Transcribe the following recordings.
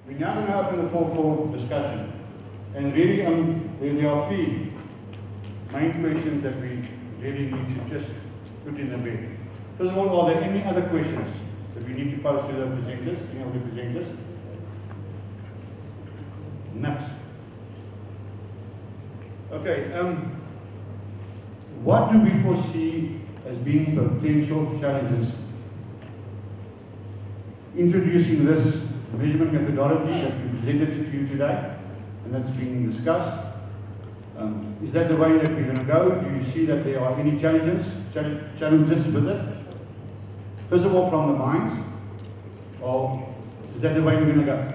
We're now going to open the floor for discussion. And really, there are three main questions that we really need to just put in the bed. First of all, are there any other questions that we need to pose to the presenters, any of the presenters? Next. Okay, what do we foresee as being potential challenges introducing this measurement methodology that we presented to you today and that's being discussed? Is that the way that we're going to go? Do you see that there are any challenges with it? First of all, from the mines, or is that the way we're going to go?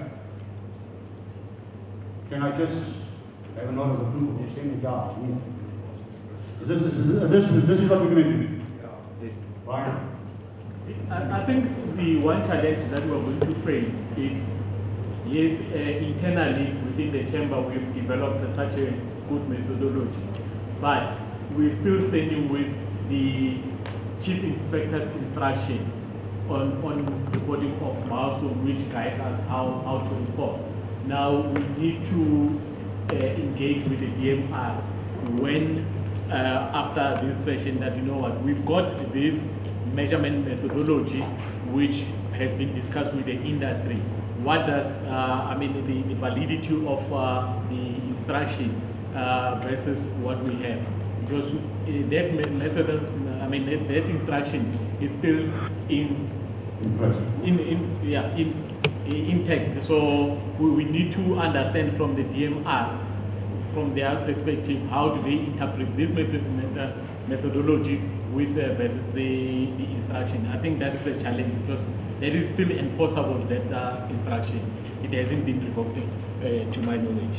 Can I just have a nod of approval? You send it down. This is what we're going to do. Ryan? I think the one challenge that we're going to face is, yes, internally within the chamber we've developed such a good methodology, but we're still standing with the Chief Inspector's instruction on recording of milestone, which guides us how to report. Now we need to engage with the DMR when after this session that, you know what, we've got this measurement methodology which has been discussed with the industry. What does, the validity of the instruction versus what we have? Because that method, that instruction is still intact. So we need to understand from the DMR, from their perspective, how do they interpret this methodology with versus the instruction. I think that is the challenge, because that is still enforceable, that instruction. It hasn't been revoked to my knowledge.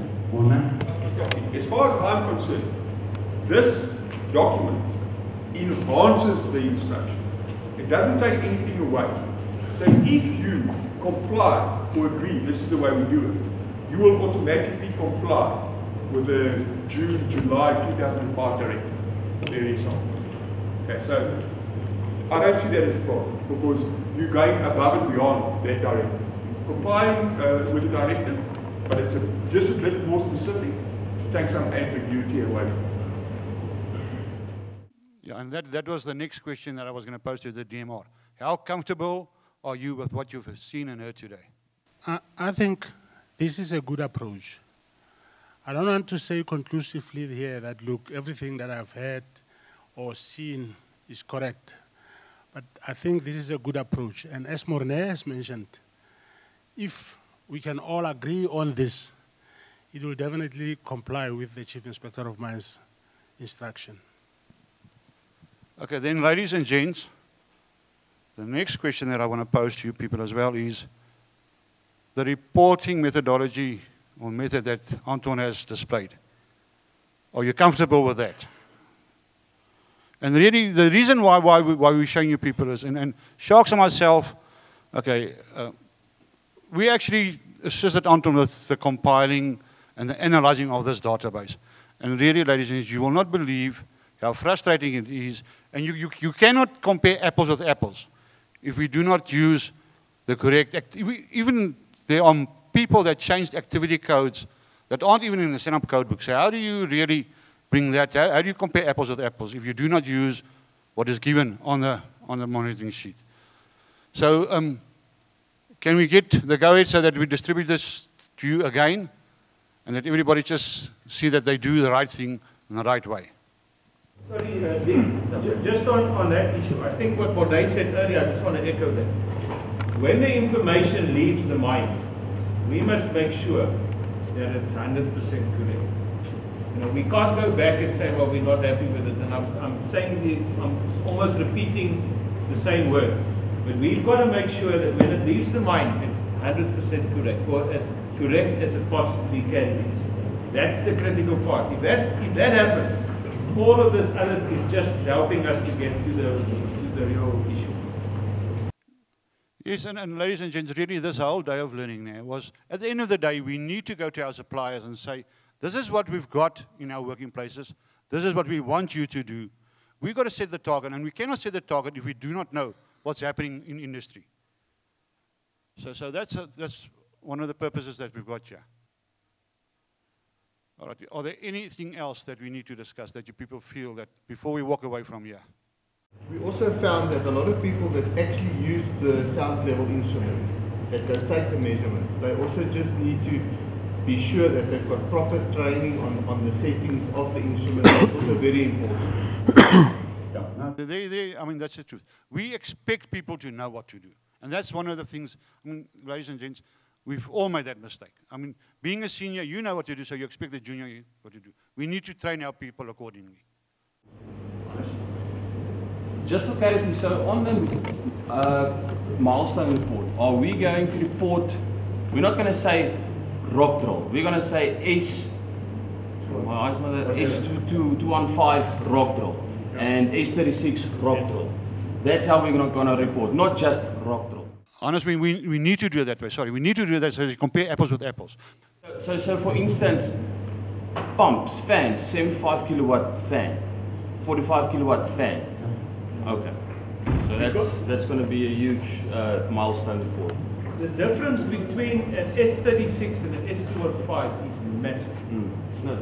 As far as I'm concerned, this document enhances the instruction. It doesn't take anything away. So if you comply or agree, this is the way we do it, you will automatically comply with the June-July 2005 directive. Very simple. Okay, so I don't see that as a problem, because you're going above and beyond that directive. Complying with the directive, but it's just a bit more specific to take some ambiguity away from it. Yeah, and that was the next question that I was going to pose to the DMR. How comfortable are you with what you've seen and heard today? I think this is a good approach. I don't want to say conclusively here that, look, everything that I've heard or seen is correct. But I think this is a good approach. And as Morné has mentioned, if we can all agree on this, it will definitely comply with the Chief Inspector of Mines' instruction. Okay, then ladies and gents, the next question that I want to pose to you people as well is the reporting methodology or method that Anton has displayed. Are you comfortable with that? And really, the reason why we're showing you people is, and Sharks and myself, okay, we actually assisted Anton with the compiling and the analyzing of this database. And really, ladies and gents, you will not believe how frustrating it is. And you cannot compare apples with apples if we do not use the correct, even there are people that changed activity codes that aren't even in the setup code book. So how do you really bring that, how do you compare apples with apples if you do not use what is given on the monitoring sheet? So can we get the go-ahead so that we distribute this to you again and that everybody just see that they do the right thing in the right way? Sorry, just on that issue, I think what Morné said earlier, I just want to echo that. When the information leaves the mine, we must make sure that it's 100% correct. You know, we can't go back and say, well, we're not happy with it. And I'm almost repeating the same word. But we've got to make sure that when it leaves the mine, it's 100% correct, or as correct as it possibly can be. That's the critical part. If that happens, all of this other is just helping us to get to the real issue. Yes, and ladies and gents, really this whole day of learning now was, at the end of the day, we need to go to our suppliers and say, this is what we've got in our working places. This is what we want you to do. We've got to set the target, and we cannot set the target if we do not know what's happening in industry. So that's one of the purposes that we've got here. All right. Are there anything else that we need to discuss that you people feel that before we walk away from here? We also found that a lot of people that actually use the sound level instruments, that go take the measurements, they also just need to be sure that they've got proper training on the settings of the instrument. That's also very important. I mean, that's the truth. We expect people to know what to do. And that's one of the things, I mean, ladies and gents, we've all made that mistake. I mean, being a senior, you know what to do, so you expect the junior what to do. We need to train our people accordingly. Just for clarity, so on the milestone report, are we going to report, we're not going to say rock drill, we're going to say S215 rock drill and S36 rock drill. That's how we're going to report, not just rock drill. Honestly, we need to do it that way. Sorry, we need to do that so you compare apples with apples. So for instance, pumps, fans, 75 kilowatt fan, 45 kilowatt fan. Okay. So that's going to be a huge milestone report. The difference between an S36 and an S215 is massive. It's not.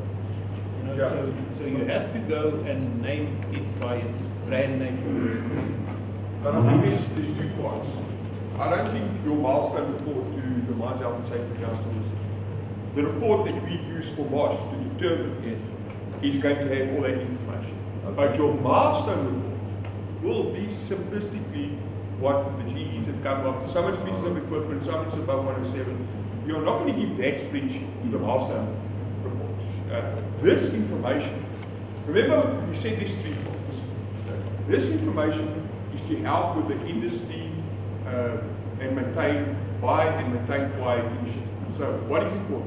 So you have to go and name it by its brand name. But I think there's two parts. I don't think your milestone report to the Mines Health and Safety Council is the report that we use for MOSH to determine is going to have all that information. But your milestone report will be simplistically what the GEs have come up with, so much pieces of equipment, so much above 107. You're not going to give that spreadsheet to the milestone report. This information, remember we said these 3 points. This information is to help with the industry and maintain by and maintain quiet initiative. So what is important?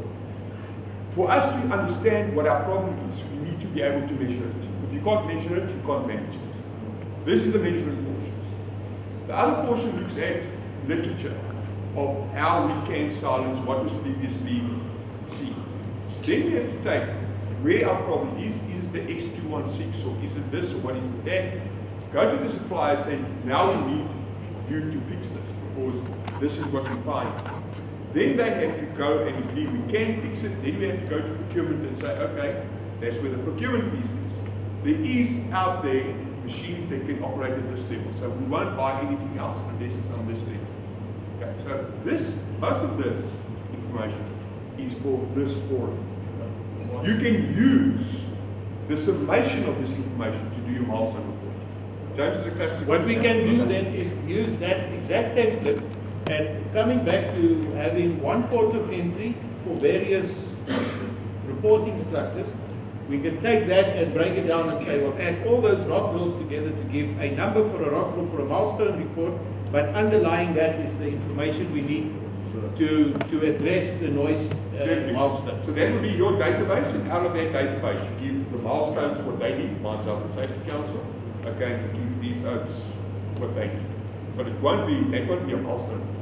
For us to understand what our problem is, we need to be able to measure it. If you can't measure it, you can't manage it. This is the measuring portion. The other portion looks at literature of how we can silence what was previously seen. Then we have to take where our problem is it the S216 or is it this or what is it that? Go to the supplier and say, now we need you to fix this because this is what we find. Then they have to go and agree we can fix it. Then we have to go to procurement and say, okay, that's where the procurement piece is. There is out there machines that can operate at this level. So we won't buy anything else unless it's on this level. Okay, so most of this information is for this forum. You can use the summation of this information to do your milestone report. James, is a classic. What we can do then is use that exact template and coming back to having one port of entry for various reporting structures. We can take that and break it down and say, well, add all those rock drills together to give a number for a rock drill for a milestone report, but underlying that is the information we need to address the noise milestone. So that will be your database, and out of that database you give the milestones what they need, Mines Health and Safety Council, okay, to give these oaks what they need. But that won't be a milestone report.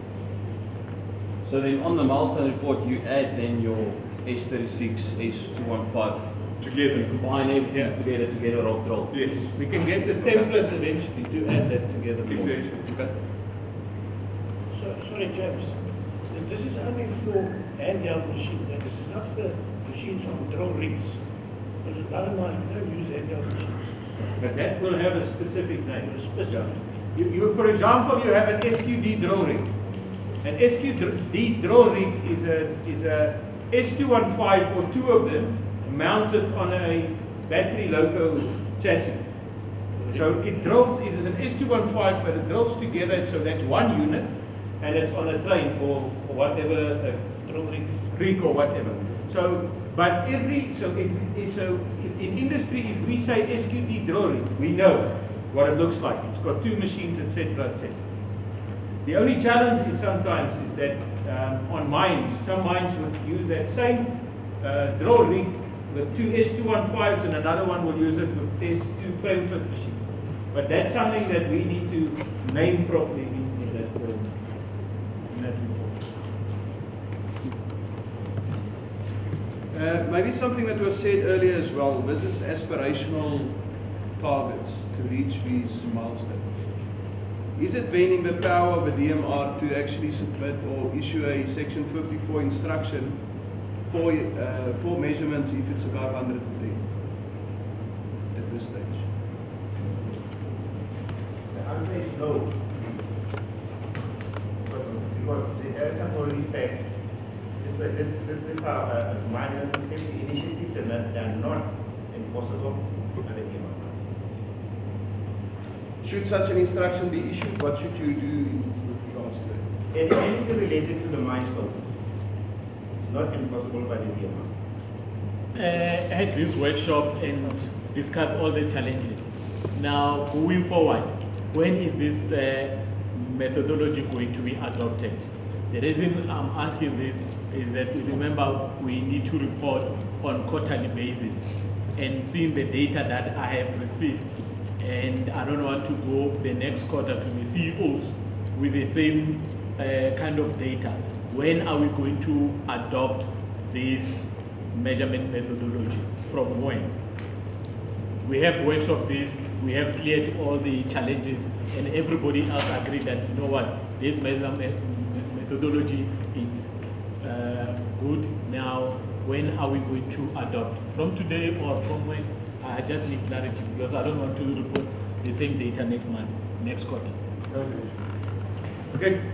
So then on the milestone report you add then your S36, S215 together. Combine everything together to get a rock drill. Yes. We can get the template eventually to add that together. Exactly. Sorry, James. This is only for handheld machines. This is not for machines on drill rigs. Because otherwise we don't use handheld machines. But that will have a specific name. Specific. For example, you have an SQD drill rig. An SQD drill rig is a S215 or 2 of them mounted on a battery loco chassis. So it drills, it is an S215, but it drills together, so that's one unit, and it's on a train or whatever, a drill rig or whatever. So, but if in industry, if we say SQD drill rig, we know what it looks like. It's got 2 machines, etc., etc. The only challenge is sometimes is that on mines, some mines would use that same drill rig with 2 S215s and another one will use it with S2 frame fit machine. But that's something that we need to name properly in that report. Maybe something that was said earlier as well, this is aspirational targets to reach these milestones. is it then in the power of a DMR to actually submit or issue a Section 54 instruction for measurements if it's above 110 at this stage? The answer is no. Because the LSM already said these are minor safety initiatives and they are not enforceable under DMR. Should such an instruction be issued, what should you do with regards to it? Anything related to the milestones is not enforceable by the DMR. I had this workshop and discussed all the challenges. Now, moving forward, when is this methodology going to be adopted? The reason I'm asking this is that, remember, we need to report on quarterly basis, and seeing the data that I have received, and I don't want to go the next quarter to the CEOs with the same kind of data. When are we going to adopt this measurement methodology? From when? We have workshopped this, we have cleared all the challenges, and everybody else agreed that, you know what, this measurement methodology is good. Now, when are we going to adopt? From today or from when? I just need clarity, because I don't want to report the same data next month, next quarter. Okay.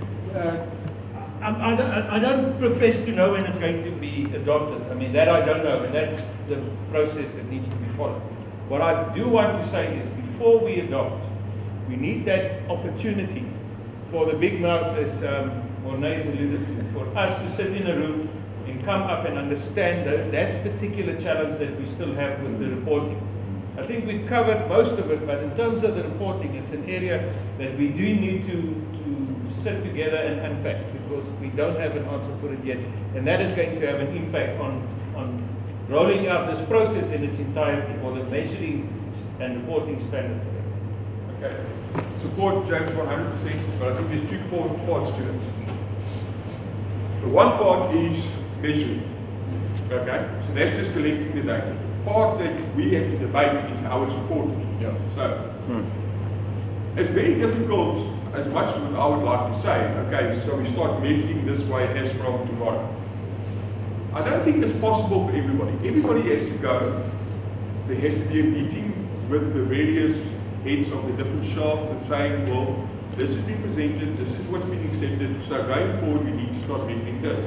I don't profess to know when it's going to be adopted. I mean, that I don't know, and that's the process that needs to be followed. What I do want to say is, before we adopt, we need that opportunity for the big mouths, as Morné's alluded to, for us to sit in a room and come up and understand that particular challenge that we still have with the reporting. I think we've covered most of it, but in terms of the reporting, it's an area that we do need to sit together and unpack, because we don't have an answer for it yet, and that is going to have an impact on rolling out this process in its entirety, or the measuring and reporting standard for it. Okay. Support James 100%, but I think there's two parts to it. The one part is measuring. Okay? So that's just collecting the data. The part that we have to debate is how it's reported. Yeah. So it's very difficult, as much as I would like to say, okay, so we start measuring this way as from tomorrow. I don't think it's possible for everybody. Everybody has to go. There has to be a meeting with the various heads of the different shafts and saying, well, this has been presented, this is what's been accepted, so going forward we need to start measuring this.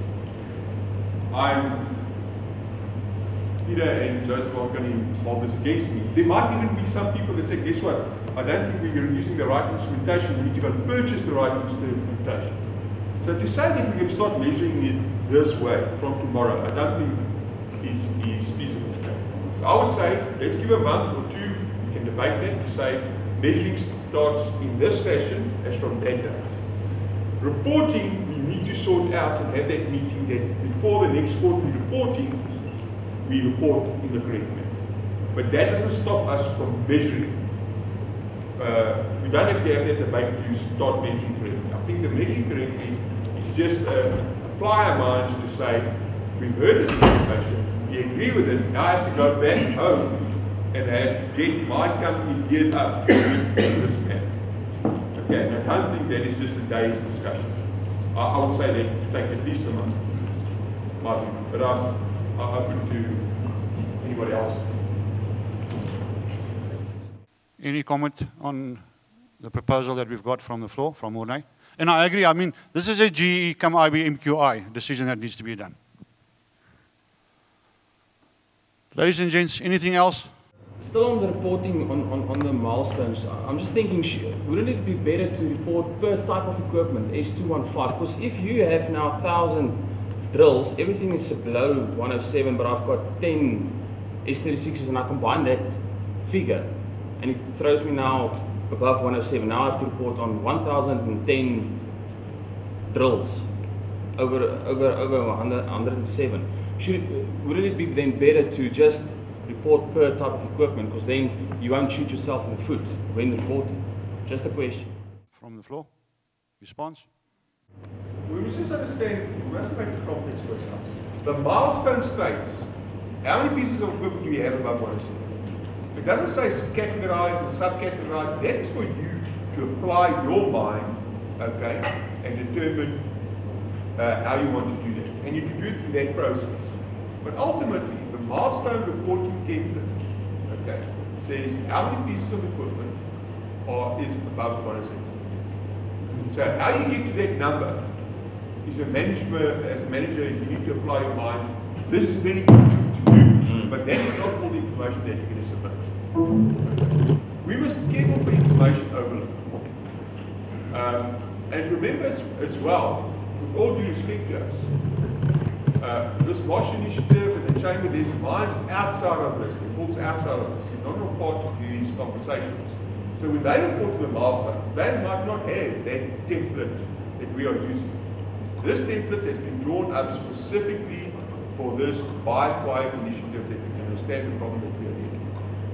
Peter and Joseph are going to hold this against me. There might even be some people that say, guess what, I don't think we're using the right instrumentation, we need to go and purchase the right instrumentation. So to say that we can start measuring it this way from tomorrow, I don't think is feasible. So I would say, let's give a month or two, we can debate that, to say measuring starts in this fashion as from that date. Reporting, we need to sort out and have that meeting that before the next quarterly reporting, we report in the correct manner. But that doesn't stop us from measuring. We don't have to have that debate to start measuring correctly. I think the measuring correctly is just apply our minds to say, we've heard this information, we agree with it, now I have to go back home and have to get my company geared up in this manner. Okay, and I don't think that is just a day's discussion. I would say that it take at least a month, my view. But I'm open to anybody else. Any comment on the proposal that we've got from the floor, from Morné? And I agree, I mean, this is a GE come IBMQI decision that needs to be done. Ladies and gents, anything else? Still on the reporting on the milestones, I'm just thinking, wouldn't it be better to report per type of equipment, S215? Because if you have now 1,000 drills, everything is below 107, but I've got 10 S36s and I combine that figure, and it throws me now above 107. Now I have to report on 1,010 drills over 107. Wouldn't it be then better to just report per type of equipment, because then you won't shoot yourself in the foot when reporting? Just a question. From the floor, response? We must just understand, we must make it complex for ourselves. The milestone states, how many pieces of equipment do you have above 107? It doesn't say categorized and subcategorized. That is for you to apply your mind, okay, and determine how you want to do that. And you can do it through that process. But ultimately, the milestone reporting template, okay, says how many pieces of equipment is above 1 So how you get to that number is a manager, as a manager, you need to apply your mind. This is very good to do, but that is not all the information that you're going to submit. Okay. We must be careful for information overload. And remember as well, with all due respect to us, this MOSH initiative and the Chamber, there's minds outside of this, it falls outside of this. It's not a part of these conversations. So when they report to the milestones, they might not have that template that we are using. This template has been drawn up specifically for this buy quiet initiative that we can understand the problem that we are in.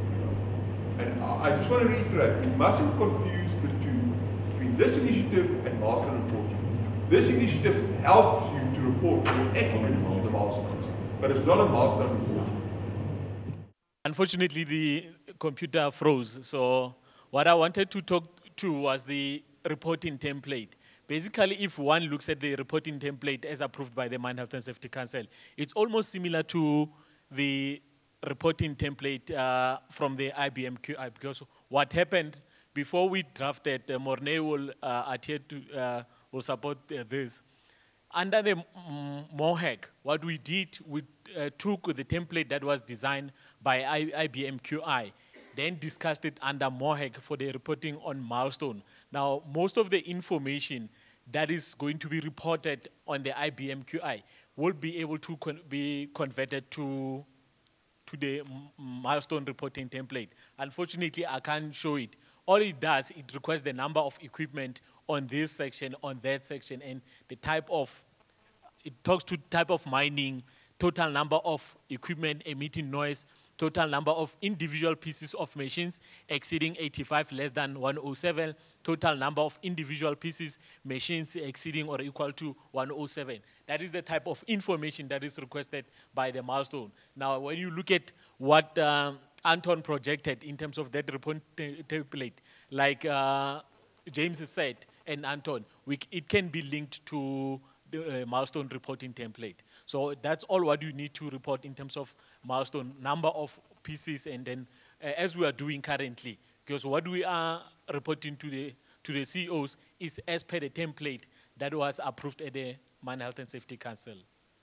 And I just want to reiterate, we mustn't confuse the two between this initiative and milestone reporting. This initiative helps you to report more accurately on the milestones, but it's not a milestone report. Unfortunately, the computer froze, so what I wanted to talk to was the reporting template. Basically, if one looks at the reporting template as approved by the Mine Health and Safety Council, it's almost similar to the reporting template from the IBM-QI, because what happened before we drafted, Morne will adhere to, will support this. Under the MOHAG, what we did, we took the template that was designed by IBM-QI, then discussed it under MOHAG for the reporting on milestone. Now, most of the information that is going to be reported on the IBM-QI will be able to be converted to the milestone reporting template. Unfortunately, I can't show it. All it does, it requires the number of equipment on this section, on that section, and the type of, it talks to type of mining, total number of equipment emitting noise, total number of individual pieces of machines exceeding 85 less than 107, total number of individual pieces, machines exceeding or equal to 107. That is the type of information that is requested by the milestone. Now, when you look at what Anton projected in terms of that report template, like James said, and Anton, it can be linked to the milestone reporting template. So that's all what you need to report in terms of milestone, number of pieces, and then as we are doing currently, because what we are reporting to the CEOs is as per the template that was approved at the Mine Health and Safety Council.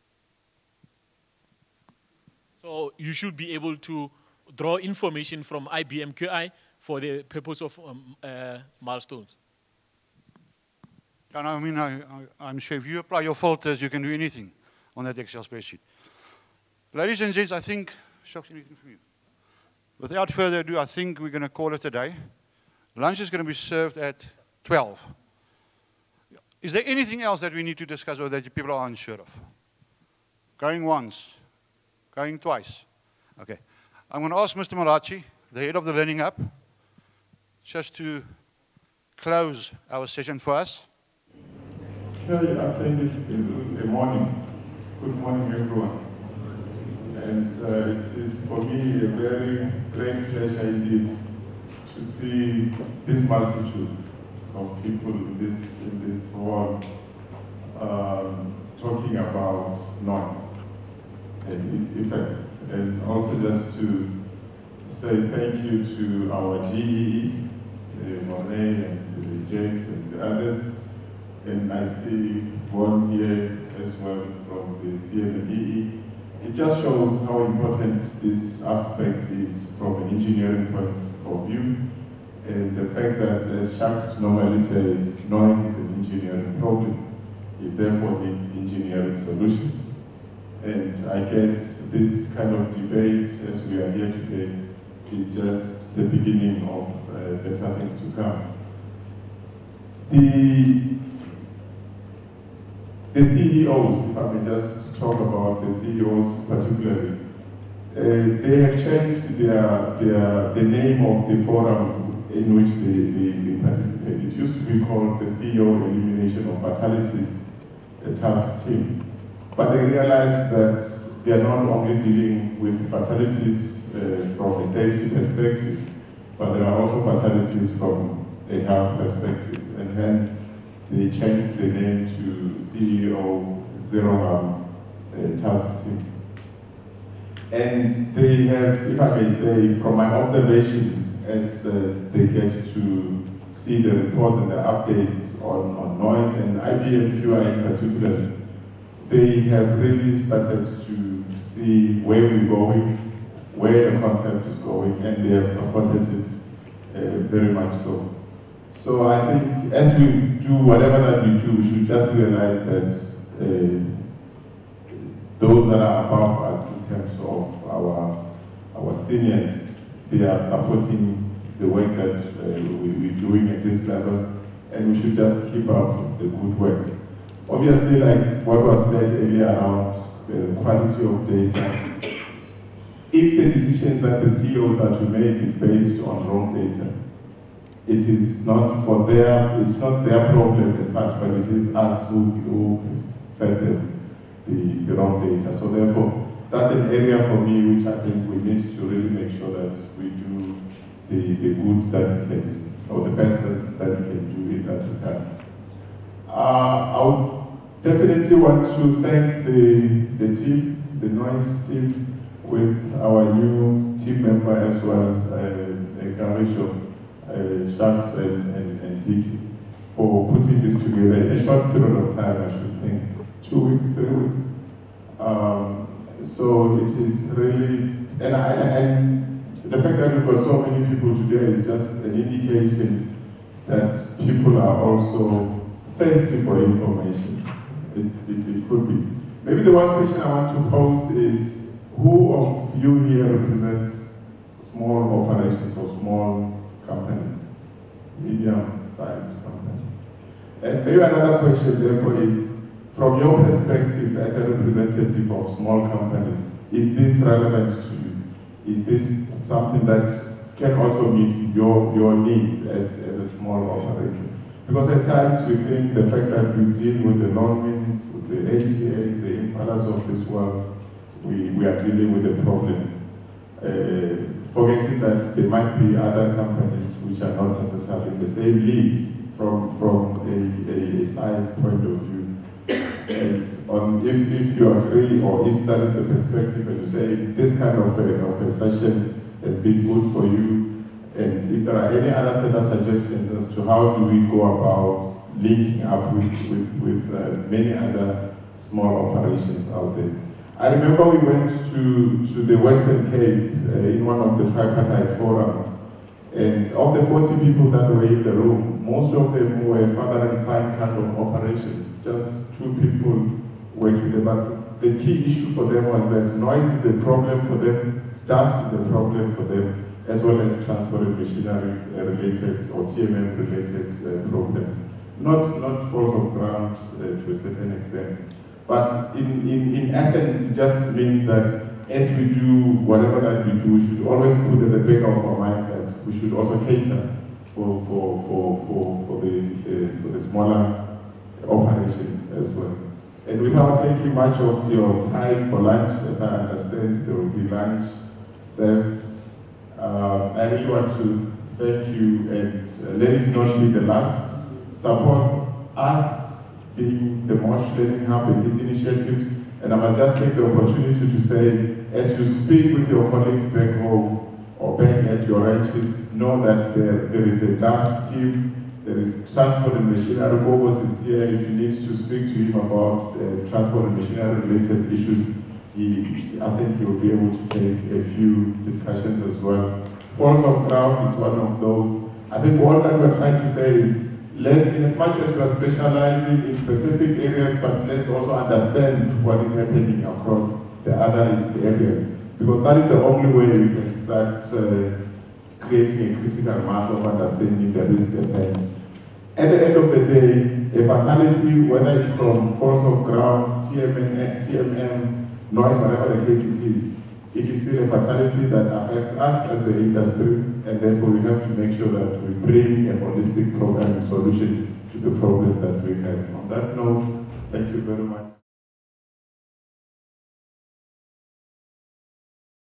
So you should be able to draw information from IBM-QI for the purpose of milestones. And I mean, I'm sure if you apply your filters, you can do anything on that Excel spreadsheet. Ladies and gents, I think, Shocks, anything from you? Without further ado, I think we're going to call it a day. Lunch is going to be served at 12. Is there anything else that we need to discuss or that people are unsure of? Going once, going twice. Okay. I'm going to ask Mr. Marachi, the head of the Learning Hub, just to close our session for us. I think it's the morning. Good morning, everyone. And it is for me a very great pleasure indeed to see these multitudes of people in this hall talking about noise and its effects. And also just to say thank you to our GEEs, Morne and James and the others. And I see one here as well from the CNEE. It just shows how important this aspect is from an engineering point of view. And the fact that, as Shaks normally says, noise is an engineering problem. It therefore needs engineering solutions. And I guess this kind of debate, as we are here today, is just the beginning of better things to come. The CEOs, if I may just talk about the CEOs particularly, they have changed the name of the forum in which they participate. It used to be called the CEO Elimination of Fatalities Task Team. But they realized that they are not only dealing with fatalities from a safety perspective, but there are also fatalities from a health perspective, and hence they changed the name to CEO Zero Harm Task Team. And they have, if I may say, from my observation, as they get to see the reports and the updates on noise and IBFQI in particular, they have really started to see where we're going, where the concept is going, and they have supported it very much so. So I think as we do whatever that we do, we should just realize that those that are above us in terms of our seniors, they are supporting the work that we're doing at this level, and we should just keep up the good work. Obviously, like what was said earlier around the quality of data, if the decisions that the CEOs are to make is based on wrong data, it is not for it's not their problem as such, but it is us who fed them the wrong data. So therefore, that's an area for me which I think we need to really make sure that we do the good that we can, or the best that we can do in that regard. I would definitely want to thank the team, the noise team, with our new team member as well, Garisho, Sharks and Tiki, for putting this together in a short period of time, I should think, 2 weeks, 3 weeks. So it is really, and the fact that we've got so many people today is just an indication that people are also thirsty for information. It could be. Maybe the one question I want to pose is, who of you here represents small operations or small companies, medium-sized companies? And maybe another question therefore is, from your perspective as a representative of small companies, is this relevant to you? Is this something that can also meet your needs as a small operator? Because at times we think the fact that we deal with the Lonmins, with the HGAs, the Impalas of this world, we are dealing with a problem. Forgetting that there might be other companies which are not necessarily in the same league from a size point of view. And if you agree, or if that is the perspective, and you say this kind of a session has been good for you, and if there are any other further suggestions as to how do we go about linking up with many other small operations out there. I remember we went to the Western Cape in one of the tripartite forums, and of the 40 people that were in the room, most of them were father and son kind of operations, just 2 people working there. But the key issue for them was that noise is a problem for them, dust is a problem for them, as well as transport and machinery related or TMM related problems. Not falls of ground to a certain extent. But in essence, it just means that as we do whatever that we do, we should always put at the back of our mind that we should also cater for the smaller operations as well. And without taking much of your time for lunch, as I understand, there will be lunch served. I really want to thank you, and let it not be the last. Support us being the Mosh Learning Hub and its initiatives. And I must just take the opportunity to say, as you speak with your colleagues back home or back at your ranches, know that there is a dust team, there is transport and machinery. Gobos is here if you need to speak to him about transport and machinery related issues. I think he will be able to take a few discussions as well. Falls of ground is one of those. I think all that we're trying to say is, in as much as we are specializing in specific areas, but let's also understand what is happening across the other areas. Because that is the only way we can start creating a critical mass of understanding the risk at hand. At the end of the day, a fatality, whether it's from falls of ground, TMM, noise, whatever the case it is still a fatality that affects us as the industry, and therefore we have to make sure that we bring a holistic program and solution to the problem that we have. On that note, thank you very much.